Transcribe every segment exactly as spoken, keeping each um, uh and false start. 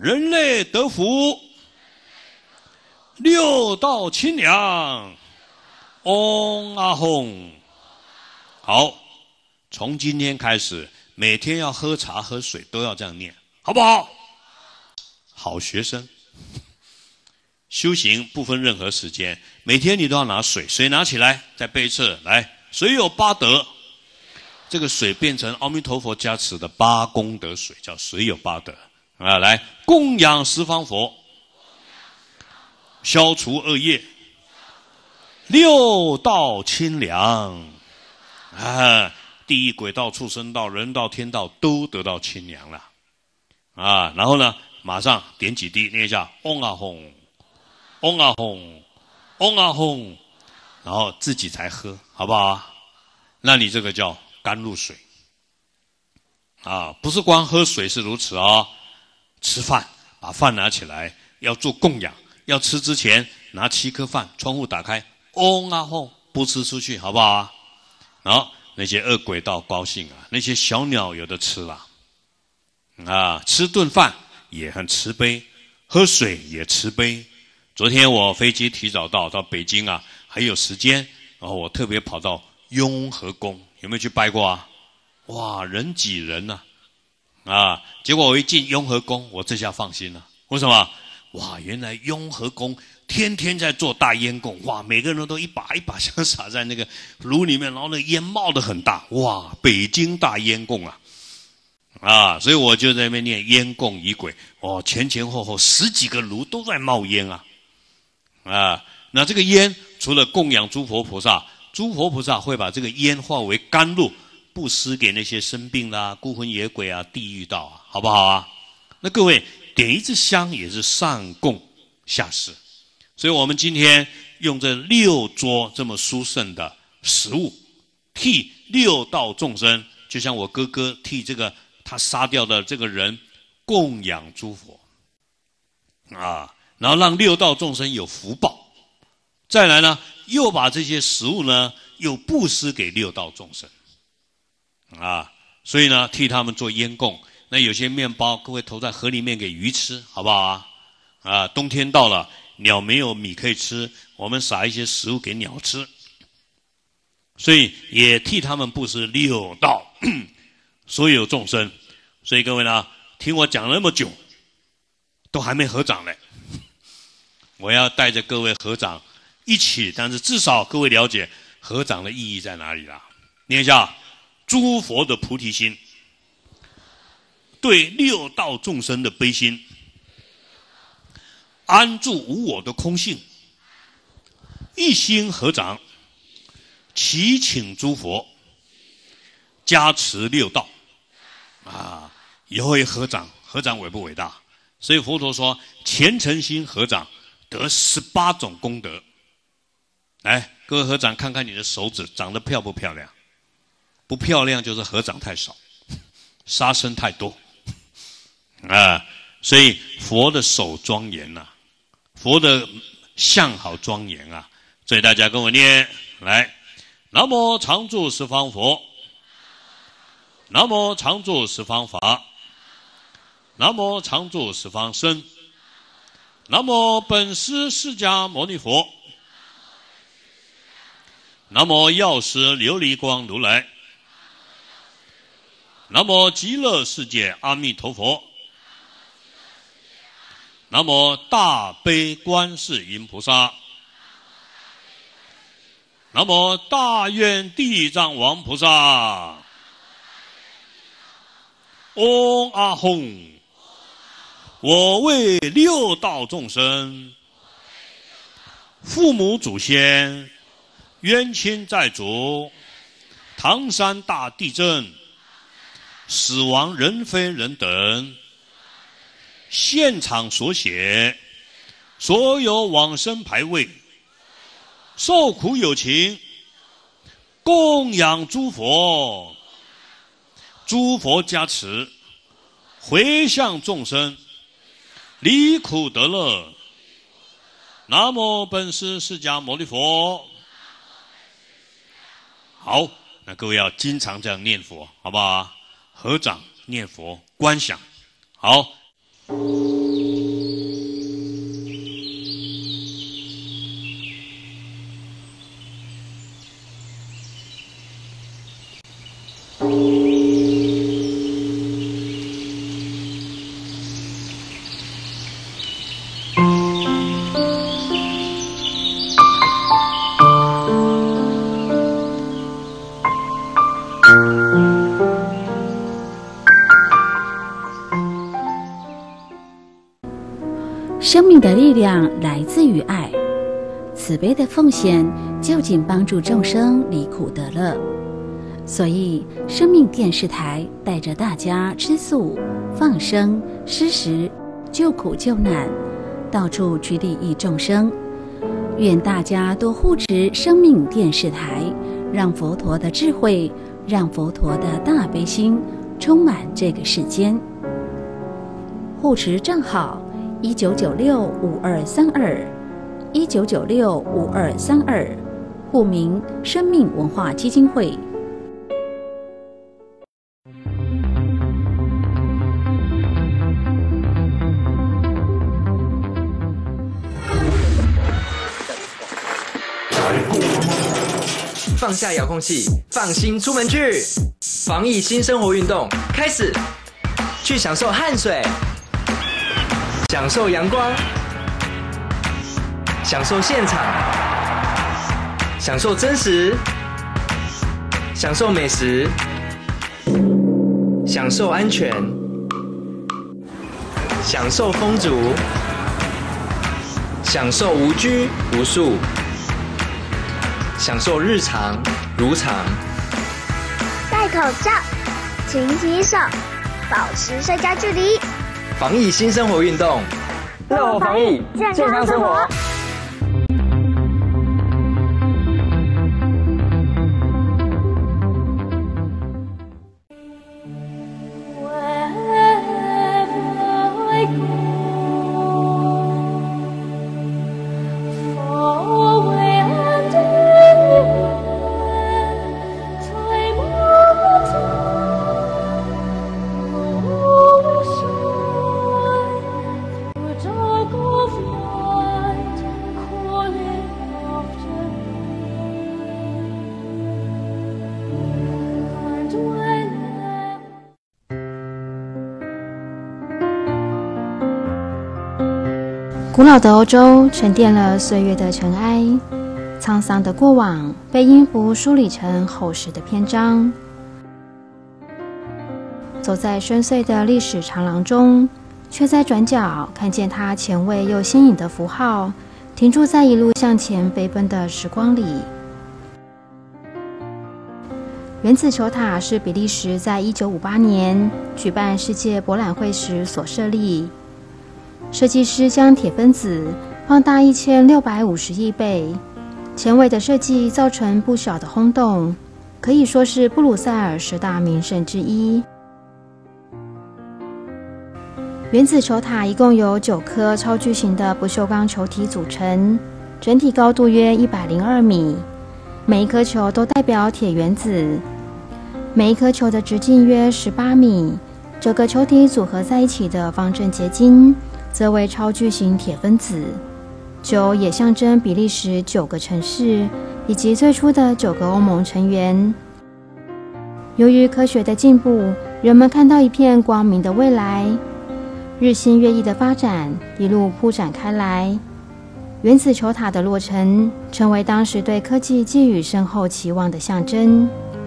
人类得福，六道清凉，嗡啊吽。好，从今天开始，每天要喝茶喝水都要这样念，好不好？好学生。修行不分任何时间，每天你都要拿水，水拿起来，再背一次，来，水有八德，这个水变成阿弥陀佛加持的八功德水，叫水有八德啊！来，供养十方佛，消除恶业，六道清凉啊！地狱、鬼道、畜生道、人道、天道都得到清凉了啊！然后呢，马上点几滴，念一下，嗡啊吽。嗡啊吽，嗡啊吽，然后自己才喝，好不好？那你这个叫甘露水啊，不是光喝水是如此哦。吃饭，把饭拿起来，要做供养，要吃之前拿七颗饭，窗户打开，嗡啊吽，不吃出去，好不好啊？然后那些恶鬼道高兴啊，那些小鸟有的吃了啊，吃顿饭也很慈悲，喝水也慈悲。昨天我飞机提早到到北京啊，还有时间，然后我特别跑到雍和宫，有没有去拜过啊？哇，人挤人呐、啊，啊！结果我一进雍和宫，我这下放心了。为什么？哇，原来雍和宫天天在做大烟供，哇，每个人都一把一把香撒在那个炉里面，然后那烟冒得很大，哇，北京大烟供啊！啊，所以我就在那边念烟供仪轨，哦，前前后后十几个炉都在冒烟啊！啊，那这个烟除了供养诸佛菩萨，诸佛菩萨会把这个烟化为甘露，布施给那些生病啦、孤魂野鬼啊、地狱道啊，好不好啊？那各位点一支香也是上供下施，所以我们今天用这六桌这么殊胜的食物，替六道众生，就像我哥哥替这个他杀掉的这个人供养诸佛啊。然后让六道众生有福报，再来呢，又把这些食物呢，又布施给六道众生，啊，所以呢，替他们做烟供。那有些面包，各位投在河里面给鱼吃，好不好啊？啊，冬天到了，鸟没有米可以吃，我们撒一些食物给鸟吃，所以也替他们布施六道所有众生。所以各位呢，听我讲了那么久，都还没合掌呢。我要带着各位合掌一起，但是至少各位了解合掌的意义在哪里啦。念一下，诸佛的菩提心，对六道众生的悲心，安住无我的空性，一心合掌，祈请诸佛加持六道啊！以后也合掌，合掌伟不伟大？所以佛陀说，虔诚心合掌得十八种功德。来，各位合掌看看你的手指长得漂不漂亮？不漂亮就是合掌太少，杀生太多啊！所以佛的手庄严呐、啊，佛的相好庄严啊！所以大家跟我念来：南无常住十方佛，南无常住十方法，南无常住十方僧。南无本师释迦牟尼佛，南无药师琉璃光如来，南无极乐世界阿弥陀佛，南无大悲观世音菩萨，南无大愿地藏王菩萨。嗡啊吽。我为六道众生，父母祖先，冤亲债主，唐山大地震，死亡人非人等，现场所写，所有往生牌位，受苦有情，供养诸佛，诸佛加持，回向众生，离苦得乐。南无本师释迦牟尼佛。好，那各位要经常这样念佛，好不好？合掌念佛，观想。好。 生命的力量来自于爱，慈悲的奉献就仅帮助众生离苦得乐。所以生命电视台带着大家吃素、放生、施食、救苦救难，到处去利益众生。愿大家多护持生命电视台，让佛陀的智慧，让佛陀的大悲心充满这个世间。护持账号一九九六五二三二，一九九六五二三二，户名生命文化基金会。 放下遥控器，放心出门去。防疫新生活运动开始，去享受汗水，享受阳光，享受现场，享受真实，享受美食，享受安全，享受丰足，享受无拘无束，享受日常如常。 戴口罩，勤洗手，保持社交距离。 防疫新生活运动，乐活防疫，健康生活。 古老的欧洲沉淀了岁月的尘埃，沧桑的过往被音符梳理成厚实的篇章。走在深邃的历史长廊中，却在转角看见它前卫又新颖的符号，停驻在一路向前飞奔的时光里。原子球塔是比利时在一九五八年举办世界博览会时所设立。设计师将铁分子放大一千六百五十亿倍，前卫的设计造成不小的轰动，可以说是布鲁塞尔十大名胜之一。原子球塔一共由九颗超巨型的不锈钢球体组成，整体高度约一百零二米，每一颗球都代表铁原子，每一颗球的直径约十八米，九个球体组合在一起的方正结晶则为超巨型铁分子。九也象征比利时九个城市以及最初的九个欧盟成员。由于科学的进步，人们看到一片光明的未来，日新月异的发展一路铺展开来。原子球塔的落成成为当时对科技寄予深厚期望的象征。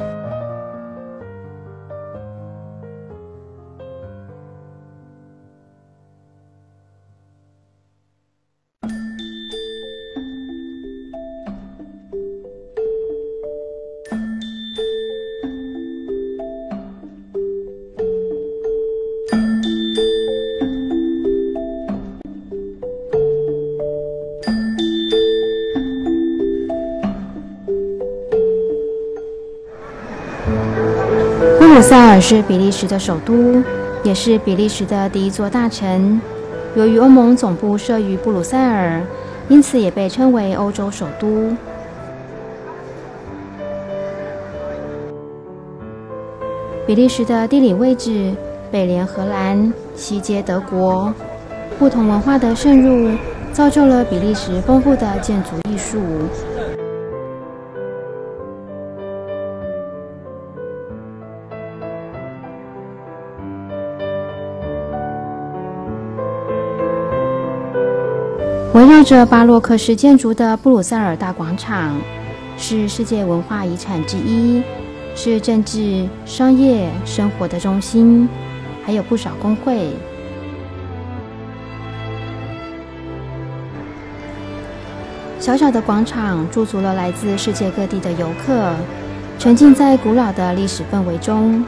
布鲁塞尔是比利时的首都，也是比利时的第一座大城。由于欧盟总部设于布鲁塞尔，因此也被称为欧洲首都。比利时的地理位置北连荷兰，西接德国，不同文化的渗入造就了比利时丰富的建筑艺术。围绕着巴洛克式建筑的布鲁塞尔大广场是世界文化遗产之一，是政治、商业、生活的中心，还有不少工会。 小小的广场驻足了来自世界各地的游客，沉浸在古老的历史氛围中。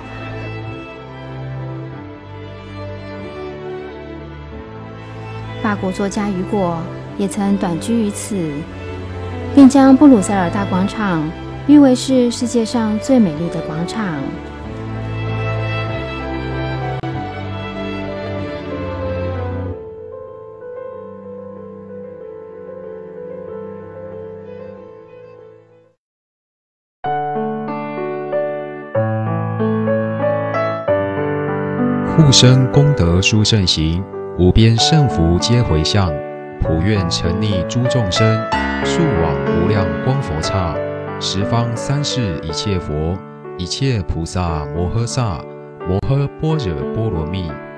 法国作家雨果也曾短居于此，并将布鲁塞尔大广场誉为是世界上最美丽的广场。 护生功德殊胜行，无边圣福皆回向。普愿沉溺诸众生，速往无量光佛刹。十方三世一切佛，一切菩萨摩诃萨，摩诃般若波罗蜜。